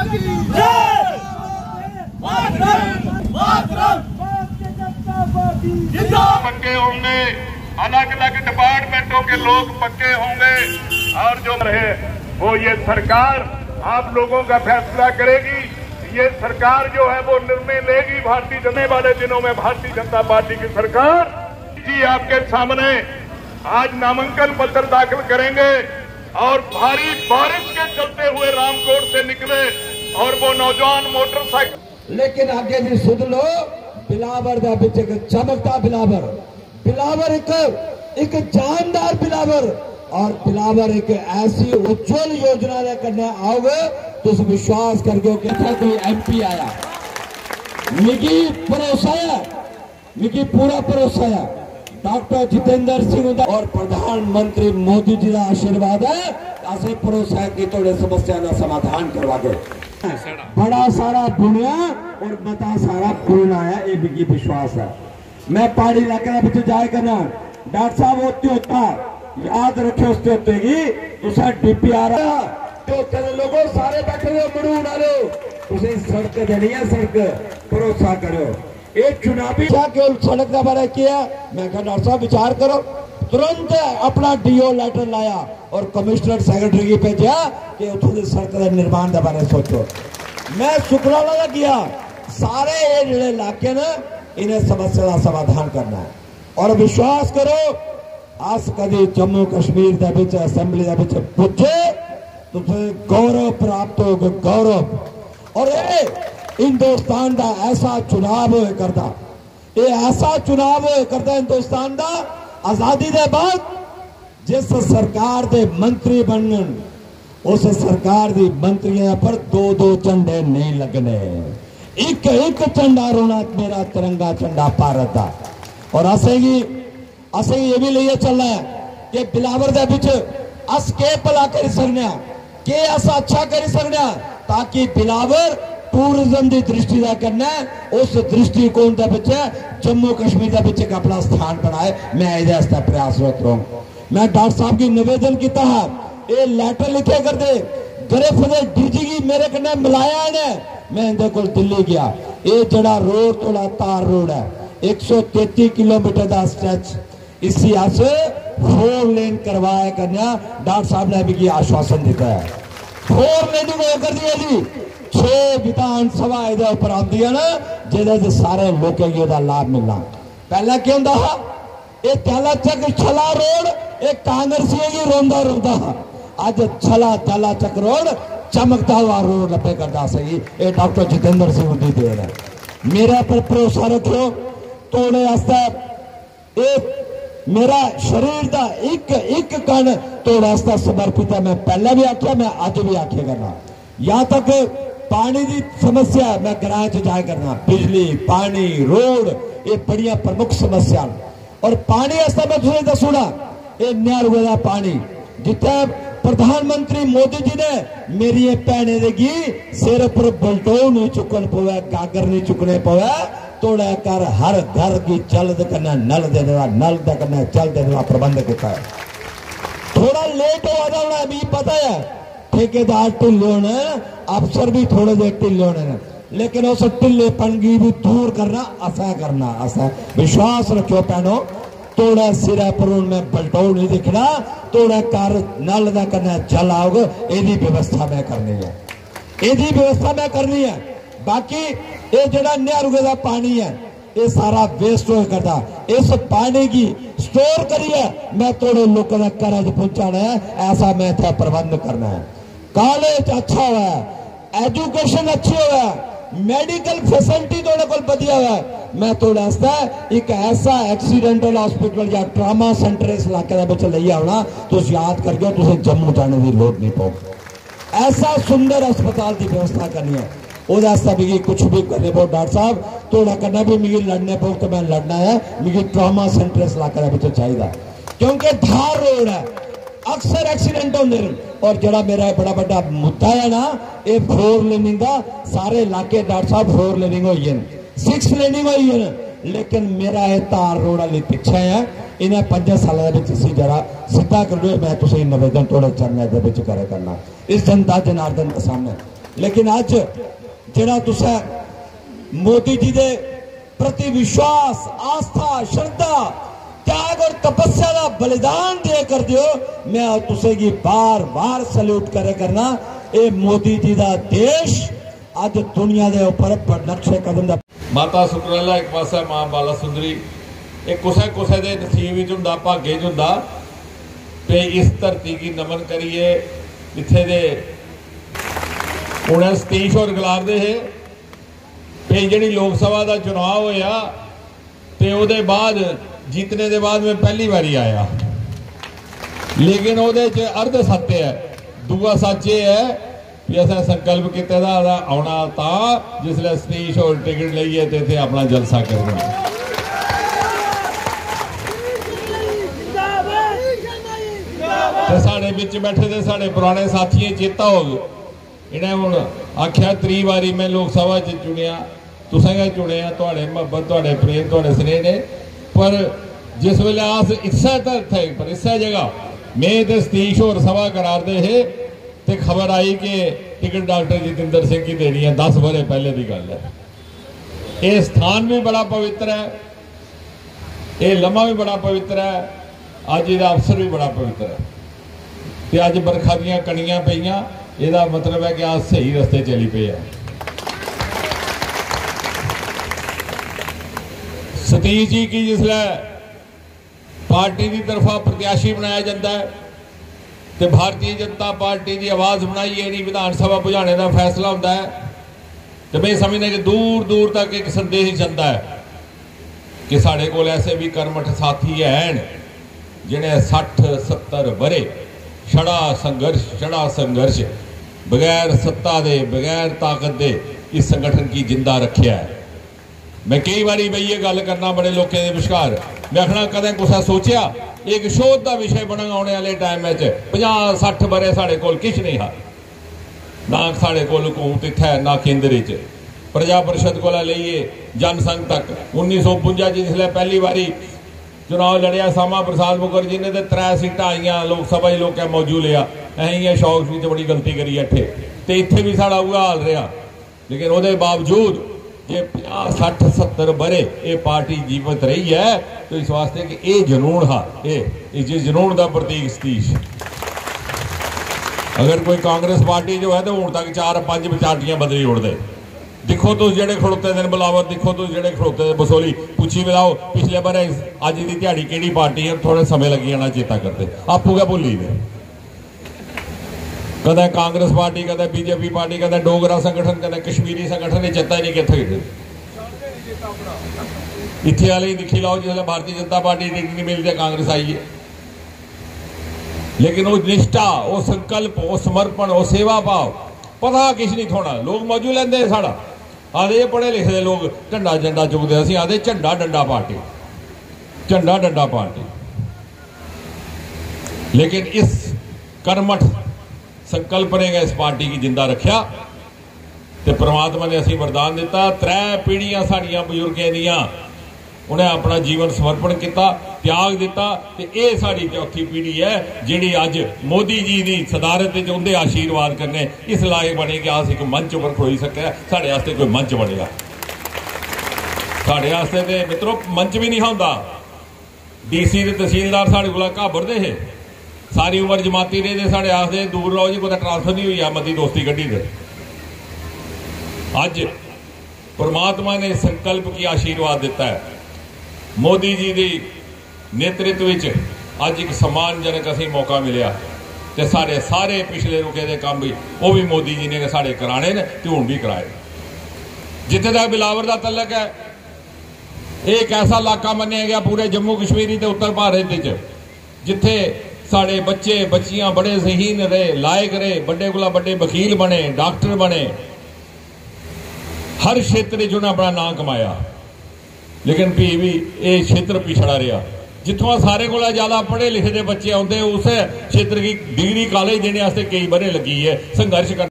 पक्के होंगे, अलग अलग डिपार्टमेंटों के लोग पक्के होंगे और जो रहे वो ये सरकार आप लोगों का फैसला करेगी। ये सरकार जो है वो निर्णय लेगी। भारतीय जनता वाले दिनों में भारतीय जनता पार्टी की सरकार जी आपके सामने आज नामांकन पत्र दाखिल करेंगे और भारी बारिश के चलते हुए रामकोट से निकले और वो नौजवान मोटरसाइकिल लेकिन आगे भी सुन लो बिलावर दा विच एक चमकता बिलावर एक जानदार बिलावर और बिलावर एक ऐसी उज्जवल योजना दे कन्नै आओगे तुस विश्वास करगे कि कोई MP आया मिगी पूरा भरोसा है डॉक्टर जितेंद्र सिंह और प्रधानमंत्री मोदी जी का आशीर्वाद है। ऐसे भरोसा है कि थोड़े समस्या का समाधान करवा दो। बड़ा सारा बुनिया और बता सारा बोलना है ये मिगी विश्वास है। मैं पहाड़ी इलाके जाए करना डॉक्टर साहब होते होता याद रखे उसके होते ही तुसा DPR तो लोगो सारे बैठे हो मरू उड़ा लो तुझे सड़क देनी है सड़क भरोसा करो। एक चुनावी केवल सड़क का बारे किया मैं कहा डॉक्टर साहब विचार करो तुरंत अपना DO लेटर लाया और कमिश्नर सेक्रेटरी की भेजा कि उठो सड़क के निर्माण के बारे सोचो। मैं शुक्राला किया सारे ये जिले इलाके ने इन्हें समस्या का समाधान करना है और विश्वास करो अस कभी जम्मू कश्मीर के विच असेंबली के विच पुजे तुम्हें गौरव प्राप्त होगा गौरव। और हिंदुस्तान का ऐसा चुनाव होए करता ये ऐसा चुनाव होए करता हिंदुस्तान का आजादी के बाद जिस सरकार के मंत्री बनन उस सरकार की मंत्रियों पर दो झंडे नहीं लगने एक झंडा रोना मेरा तिरंगा झंडा भारत का। और असें ये भी लिए चलना है कि बिलावर दे विच अस के भला करी सकने के अस अच्छा करी सकने ताकि बिलावर टूरिज्म की दृष्टि का करना उस दृष्टिकोण के विच जम्मू कश्मीर के विच एक अपना स्थान बनाए। मैं ये प्रयासरत रहूं। मैं डॉक्टर साहब की निवेदन किया है ये लैटर लिखे कर दे गरिफ ने DG की मेरे कन्नै मिलाया ने मैं इनके को दिल्ली गया ये जड़ा रोड थोड़ा तार रोड है 133 किलोमीटर का स्ट्रेच इसी अस 4 लेन करवाया करना डॉक्टर साहब ने भी आश्वासन दिता है 4 लेनिंग हो कर दी जी 6 विधानसभा इहदे उपर आंदियां ने जिहदे सारे लोगों को इहदा लाभ मिलना। पहला क्या हुंदा हा ये त्यालाचक छला रोड एक कांग्रेसियों की रोंदा हा अज छला त्यालाचक रोड चमकता हुआ रोड लपे करता सही ये डॉक्टर जितेंद्र सिंह की देन है। मेरे पर भरोसा रखो तोड़े वास्ते मेरा शरीर का एक कण तोड़े वास्ते समर्पित है। मैं पहले भी आख्या मैं अज भी आखे करना यहाँ तक पानी की समस्या मैं ग्रां च जाए करना बिजली पानी रोड ये बड़िया प्रमुख समस्या और पानी वास्ते मैं तुझे दसूना ये नहर का पानी जिथे प्रधानमंत्री मोदी जी ने मेरी भैने देगी सिर पर बलटो नहीं चुकन पवे गागर नहीं चुकने पवे तोड़ा कर हर घर की जल करना नल देने का नल करना जल देने का प्रबंध किया है। थोड़ा लेट हो जाना भी पता है ठेकेदार ढिले होने अफसर भी थोड़े जे ढिले होने लेकिन उस ढिलेपन की भी दूर करना असा विश्वास रखो भैनों तोड़ा सिरा पर मैं बलटोड़ नहीं दिखना तोड़ा कर नल का करना जल आओगे यही व्यवस्था मैं करनी है बाकी ये जड़ा नहरुगे का पानी है ये सारा वेस्ट हो करता इस पानी की स्टोर करिए मैं थोड़े लोगों ने घर पहुंचाना है ऐसा मैं इतना प्रबंध करना है। कॉलेज अच्छा हुआ है एजुकेशन अच्छी हुआ है मेडिकल फैसिलिटी थोड़े को बढ़िया हुआ है। मैं थोड़े एक ऐसा एक्सीडेंटल हॉस्पिटल या ट्रामा सेंटर इस इलाके ले आना तुम याद करके तुम जम्मू जाने की लोड़ नहीं पाओ। ऐसा सुंदर अस्पताल की व्यवस्था करनी है भी कुछ भी करने पाओ डॉक्टर साहब थोड़ा करना भी मिगी लड़ने पाओ तो मैं लड़ना है मिगी ट्रामा सेंटर इस इलाके चाहिए क्योंकि धार रोड है अक्सर एक्सीडेंट होंगे और जरा मेरा बड़ा बड़ा मुद्दा है ना ये 4 लेनिंग का सारे इलाके डॉक्टर साहब 4 लेनिंग हुई है 6 लेनिंग हुई है लेकिन मेरा ये तार रोड वाली पिछे है इन्हें 5 सालों जरा सीधा कर दो मैं तुम निवेदन थोड़े चरणों के करे करना इस जनता जनार्दन के सामने लेकिन अज जिहड़ा तुसां मोदी जी दे प्रति विश्वास, आस्था, श्रद्धा, त्याग और तपस्या का बलिदान दे कर दियो, मैं तुसे की बार बार सल्यूट करे करना। ये मोदी जी का देश अज दुनिया के ऊपर नक्शे कदम दा। माता सुकराला एक पासा, मां बाला सुंदरी एक कुसे कुसे दे नसीब विच हुंदा, भागे च हुंदा ते इस धरती की नमन करिए। इत्थे दे हुण सतीश होर गलारदे हे कि जिहड़ी लोक सभा का चुनाव होया ते उहदे बाद जीतने के बाद मैं पहली बारी आया, लेकिन उहदे च अर्ध सत्य है, दूआ सच ये है कि असें संकल्प किते दा आउणा तां जिसले सतीश होर टिकट लईए ते इत्थे अपना जलसा करना। ते साडे विच बैठे दे साडे पुराने साथी चेता हो गए, इन्हें हुण आख्या 3 बारी मैं लोक सभा च चुनिया, तुसें गै चुनिया, तुहाडे मुहब्बत, तुहाडे प्रेम, तुहाडे स्नेह ने। पर जिस वेले अस इस्सै थे पर इस्सै जगह में ते सतीश होर सभा करारदे हे ते खबर आई कि टिकट डॉक्टर जितेंद्र सिंह की देनी है। 10 बरे पहले की गल है। ये स्थान भी बड़ा पवित्र है, ये लम्हा भी बड़ा पवित्र है, अज इसका अवसर भी बड़ा पवित्र है। ते अज बरखा दियां कणियां पईयां, इसका मतलब है कि आज सही रस्ते चली पे है। सतीश जी की जिसले पार्टी की तरफा प्रत्याशी बनाया जाता है तो भारतीय जनता पार्टी की आवाज़ बनाई है नहीं, विधान सभा बुझाने का फैसला होता है तो मैं समझना कि दूर दूर तक एक संदेश जाता है कि साढ़े कोल ऐसे भी कर्मठ साथी हैं जिन्हें 60-70 बरे छड़ा संघर्ष बगैर सत्ता दे, बगैर ताकत दे इस संगठन की जिंदा रखिया है। मैं कई बारी बई ये गल करना बड़े लोगों के विचकार, मैं आखना कदें कुछ सोचा एक शोध का विषय बनना आने वाले टाइम में 50-60 बरे साढ़े कोल किश नहीं है, ना साढ़े कोल हुकूमत इत्थे है, ना केंद्र च प्रजा परिषद को लेइए जनसंघ तक। 1952 जिसले पहली बारी चुनाव लड़िया सामा प्रसाद मुखर्जी ने तो 3 सीटां आईयां लोक सभा ही लोग मौजू लिया, अं शौक च बड़ी गलती करी अठे तो इत्थे भी साड़ा उहा हाल रहा। लेकिन वो बावजूद जे 50-60-70 बरे ये पार्टी जीवित रही है तो इस वास्ते कि ये जनून हा, ये जिस जनून का प्रतीक सतीश। अगर कोई कांग्रेस पार्टी जो है तो हूँ तक 4-5 पार्टियां बदली उड़ते। दिखो तुम जेडे खड़ोते दिन बिलावर, दिखो तुम जेडे खड़ोते बसोली, पूछी मिलाओ पिछले बार अज की दिहाड़ी केड़ी पार्टी है, थोड़े समय लगी जाना चेता करते, आपू क्या भुली ने। कदे कांग्रेस पार्टी, कदे बीजेपी पार्टी, कदे डोगरा संगठन, कदे कश्मीरी संगठन, चेता ही नहीं कितने गए। इत्थे वाले ही दिखी लाओ जिसने भारतीय जनता पार्टी टिकट नहीं मिलती कांग्रेस आई है। लेकिन वो निष्ठा, वो संकल्प, वो समर्पण, वो सेवा भाव पता किश नहीं थोड़ा। लोग मौजू लेंदे साड़ा आदे पढ़े लिखे लोग झंडा झंडा चुकते, असं आदे झंडा डंडा पार्टी, झंडा डंडा पार्टी। लेकिन इस कर्मठ संकल्प ने इस पार्टी की जिंदा रखा तो परमात्मा ने असी वरदान दिता। 3 पीढ़ियां साड़ियां बजुर्गों दियां उन्हें अपना जीवन समर्पण किया, त्याग दिता ते ये साड़ी 4थी पीढ़ी है जिहड़ी अज मोदी जी की सदारत उनके आशीर्वाद करने इस लायक बने कि अस एक मंच पर खड़ोई सके। साढ़े वास्ते कोई मंच बनेगा, साढ़े वास्ते तो मित्रों मंच भी नहीं होंदा। DC के तहसीलदार साढ़े को घाबरते है, सारी उम्र जमाती रहे, साढ़े आखते दूर रहो जी, कोई ट्रांसफर नहीं हुई है, मती दोस्ती कड्ढी दे। अज परमात्मा ने संकल्प की आशीर्वाद दिता है, मोदी जी के नेतृत्व में अज एक सम्मानजनक असी मौका मिलया तो सारे सारे पिछले रुके दे काम भी वो भी मोदी जी ने साढ़े कराने ने ते हुण भी कराए। जिथे तक बिलावर का तलक है, एक ऐसा इलाका मन्निया गया पूरे जम्मू कश्मीर ते उत्तर भारत जिथे साढ़े बच्चे बच्चियां बड़े ज़हीन रहे, लायक रहे, बड़े कोला बड़े वकील बने, डॉक्टर बने, हर क्षेत्र उन्हें अपना नाम कमाया। लेकिन भी ये क्षेत्र पिछड़ा रहा, जितों सारे को ज्यादा पढ़े लिखे दे बच्चे आते उस क्षेत्र की डिग्री कॉलेज देने कई बरे लगी है संघर्ष कर